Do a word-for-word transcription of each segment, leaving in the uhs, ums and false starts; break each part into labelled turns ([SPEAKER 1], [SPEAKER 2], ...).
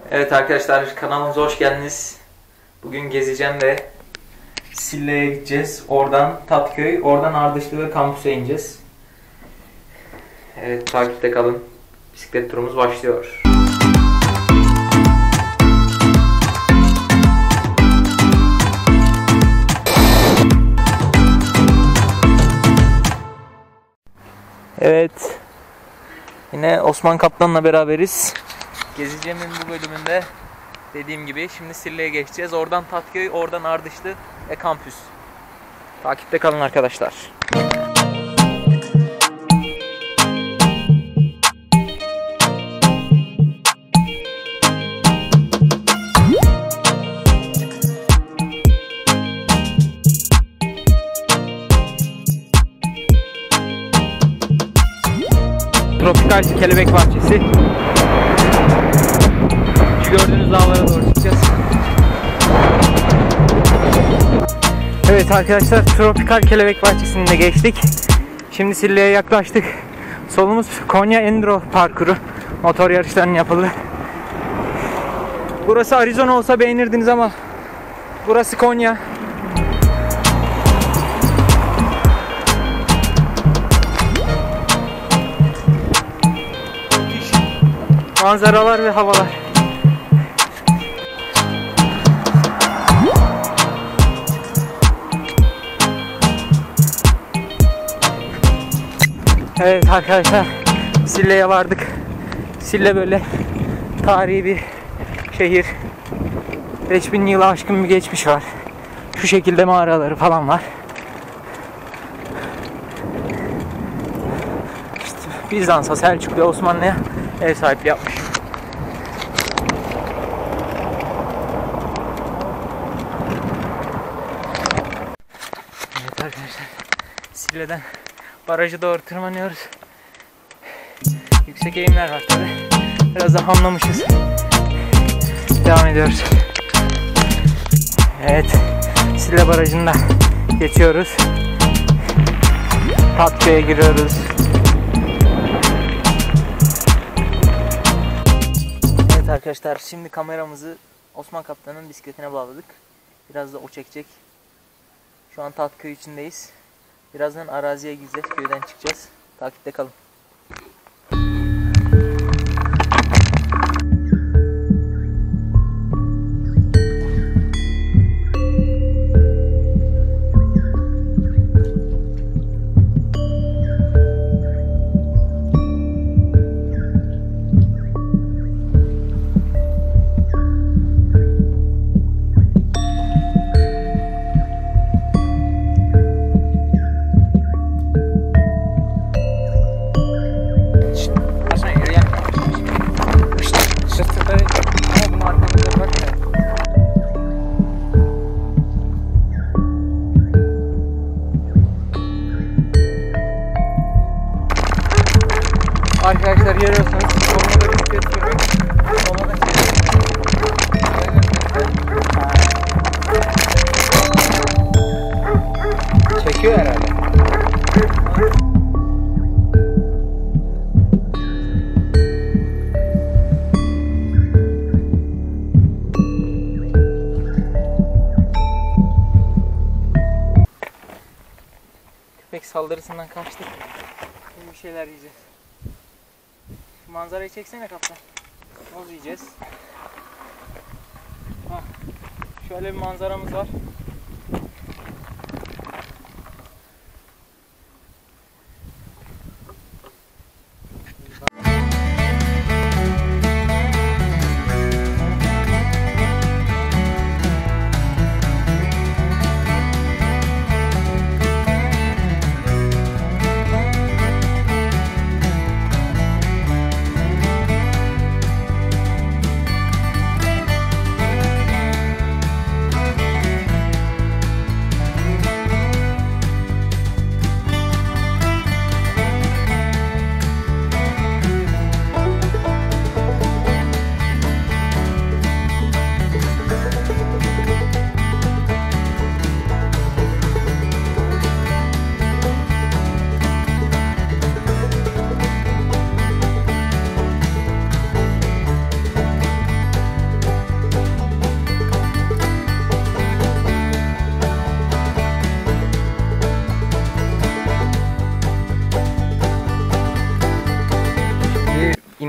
[SPEAKER 1] Evet arkadaşlar, kanalımıza hoş geldiniz. Bugün gezeceğim ve Sille'ye gideceğiz. Oradan Tatköy, oradan Ardışlı ve kampüse ineceğiz. Evet, takipte kalın. Bisiklet turumuz başlıyor. Evet. Yine Osman Kaptan'la beraberiz. Gezeceğimin bu bölümünde dediğim gibi şimdi Sille'ye geçeceğiz. Oradan Tatköy, oradan Ardışlı ve kampüs. Takipte kalın arkadaşlar. Tropikal kelebek bahçesi. Şu gördüğünüz dağlara doğru çıkacağız. Evet arkadaşlar, tropikal kelebek bahçesini de geçtik. Şimdi Sille'ye yaklaştık. Solumuz Konya Enduro parkuru. Motor yarışlarının yapıldığı. Burası Arizona olsa beğenirdiniz ama burası Konya. Manzaralar ve havalar. Evet arkadaşlar, Sille'ye vardık. Sille böyle tarihi bir şehir. beş bin yılı aşkın bir geçmiş var. Şu şekilde mağaraları falan var. İşte Bizans'a, Selçuklu, Osmanlı'ya ev sahipliği yapmış. Evet arkadaşlar, Sille'den barajı doğru tırmanıyoruz. Yüksek eğimler var tabi. Biraz da hamlamışız. Devam ediyoruz. Evet, Sille barajında geçiyoruz. Tatköy'e giriyoruz. Evet arkadaşlar, şimdi kameramızı Osman Kaptan'ın bisikletine bağladık. Biraz da o çekecek. Şu an Tatköy içindeyiz. Birazdan araziye gideceğiz, köyden çıkacağız. Takipte kalın. Arkadaşlar görüyorsunuz, soluna da bisiklet sürüyor. Sola da çekiyor. Çekiyor herhalde. Köpek saldırısından kaçtık. Şimdi bir şeyler yiyeceğiz. Şu manzarayı çeksene kaptan. Moz yiyeceğiz. Hah. Şöyle bir manzaramız var.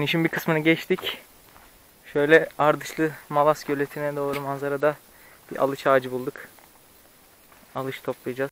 [SPEAKER 1] finişin bir kısmını geçtik. Şöyle Ardışlı Malas Göleti'ne doğru manzarada bir alıç ağacı bulduk. Alış toplayacağız.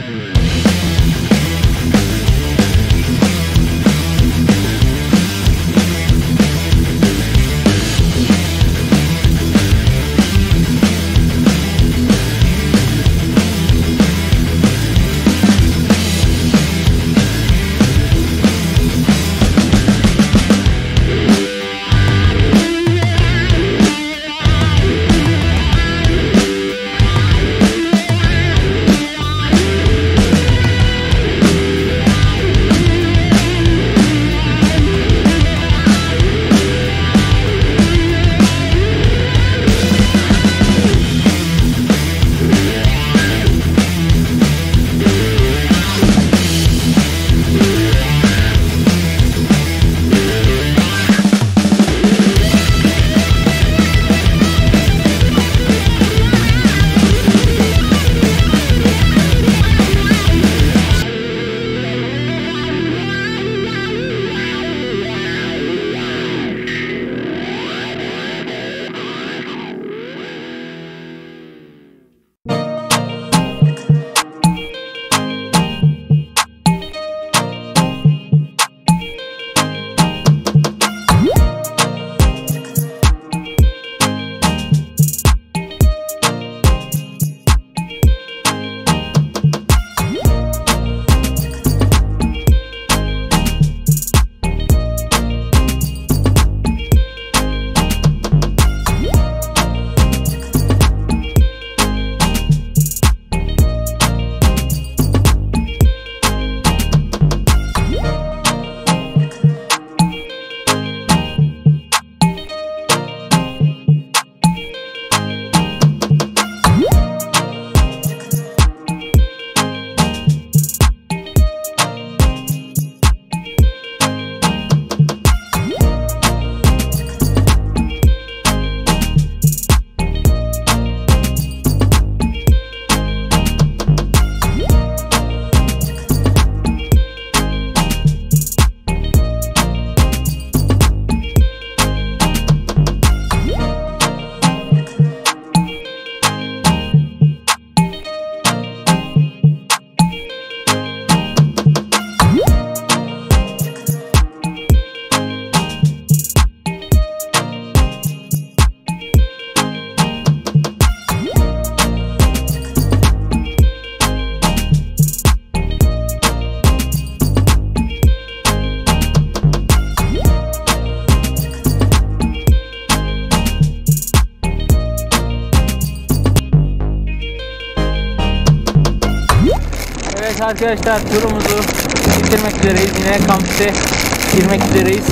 [SPEAKER 1] Evet arkadaşlar, turumuzu bitirmek üzereyiz. Yine kampüse girmek üzereyiz.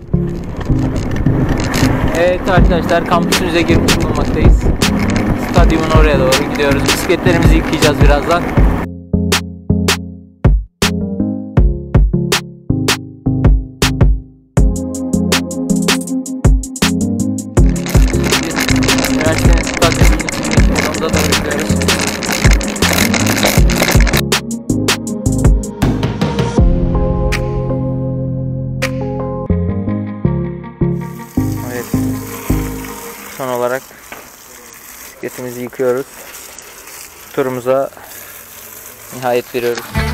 [SPEAKER 1] Evet arkadaşlar, kampüsümüze girmiş bulunmaktayız. Stadyumun oraya doğru gidiyoruz. Bisikletlerimizi yıkayacağız birazdan. Üniversitenin stadyumunun içindeki onda da bekliyoruz. Evet. Son olarak bisikletimizi yıkıyoruz. Turumuza nihayet veriyoruz.